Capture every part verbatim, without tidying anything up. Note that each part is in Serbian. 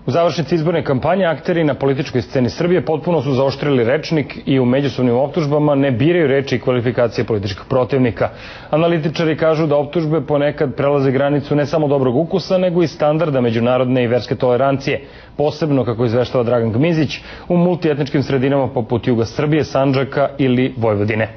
U završnici izborne kampanje akteri na političkoj sceni Srbije potpuno su zaoštrili rečnik i u međusobnim optužbama ne biraju reči i kvalifikacije političkih protivnika. Analitičari kažu da optužbe ponekad prelaze granicu ne samo dobrog ukusa, nego i standarda međunarodne i verske tolerancije, posebno, kako izveštava Dragan Gmizić, u multietničkim sredinama poput juga Srbije, Sandžaka ili Vojvodine.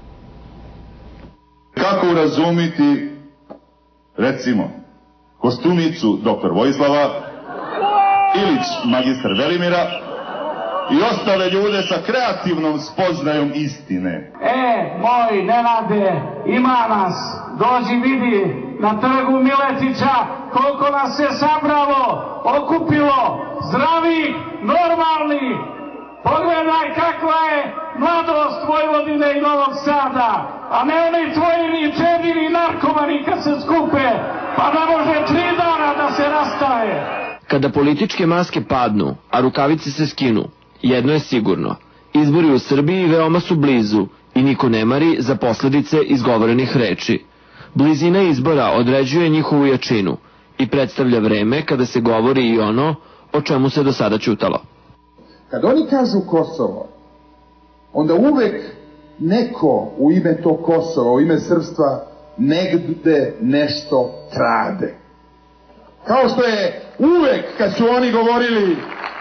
Kako urazumiti, recimo, Kostumicu doktor Vojislava, Ilić magistar Velimira i ostale ljude sa kreativnom spoznajom istine. E, moj Nenade, ima nas, dođi vidi na trgu Miletića koliko nas se sabralo, okupilo, zdravi, normalni. Pogledaj kakva je mladost Vojvodine i Novog Sada, a ne oni tvoji ni čediri narkomani kad se skupe, pa ne može tri dana da se rastaje. Kada političke maske padnu, a rukavice se skinu, jedno je sigurno. Izbori u Srbiji veoma su blizu i niko ne mari za posledice izgovorenih reči. Blizina izbora određuje njihovu jačinu i predstavlja vreme kada se govori i ono o čemu se do sada ćutalo. Kad oni kažu Kosovo, onda uvek neko u ime to Kosova, u ime srpstva, negde nešto krade. Kao što je uvek kad su oni govorili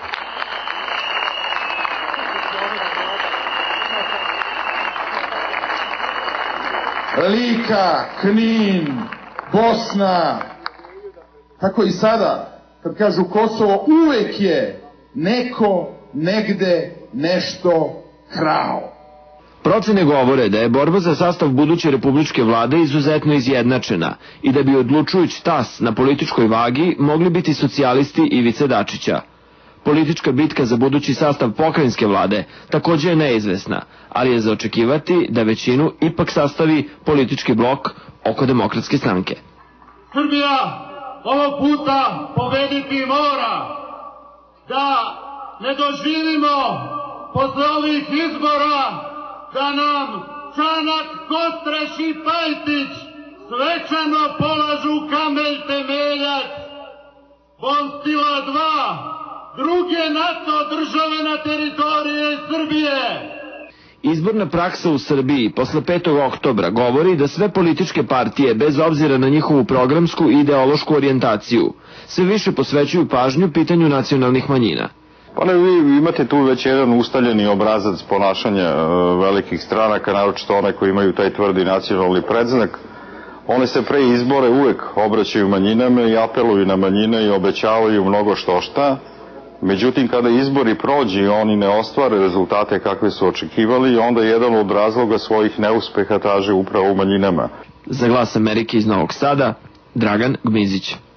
Lika, Knin, Bosna, tako i sada kad kažu Kosovo, uvek je neko negde nešto krao. Procene govore da je borba za sastav buduće republičke vlade izuzetno izjednačena i da bi odlučujući tas na političkoj vagi mogli biti socijalisti Ivice Dačića. Politička bitka za budući sastav pokrajinske vlade takođe je neizvesna, ali je za očekivati da većinu ipak sastavi politički blok oko Demokratske stranke. Srbija ovog puta pobediti mora, da ne doživimo posle ovih izbora da nam Čanak, Kostreš i Pajtić svečano polažu kamen temeljac Bonstila dva, druge NATO države na teritoriji Srbije. Izborna praksa u Srbiji posle petog oktobra govori da sve političke partije, bez obzira na njihovu programsku i ideološku orijentaciju, sve više posvećuju pažnju pitanju nacionalnih manjina. Pa ne, vi imate tu već jedan ustaljeni obrazac ponašanja e, velikih stranaka, naročito one koji imaju taj tvrdi nacionalni predznak. One se pre izbore uvek obraćaju manjinama i apeluju na manjine i obećavaju mnogo što šta. Međutim, kada izbori prođu i oni ne ostvare rezultate kakve su očekivali, onda jedan od razloga svojih neuspeha traže upravo u manjinama. Za Glas Amerike iz Novog Sada, Dragan Gmizić.